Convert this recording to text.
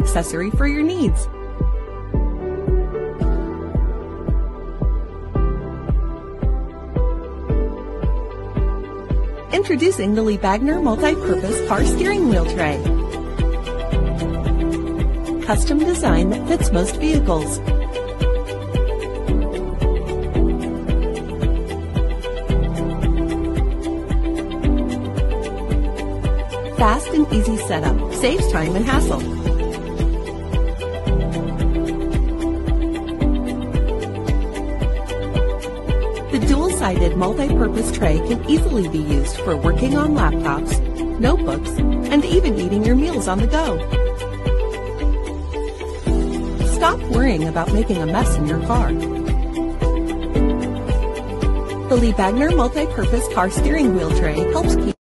accessory for your needs. Introducing the Liebagner Multi-Purpose Car Steering Wheel Tray. Custom design that fits most vehicles. Fast and easy setup saves time and hassle. The dual-sided multi-purpose tray can easily be used for working on laptops, notebooks, and even eating your meals on the go. Stop worrying about making a mess in your car. The Liebagner Multi-Purpose Car Steering Wheel Tray helps keep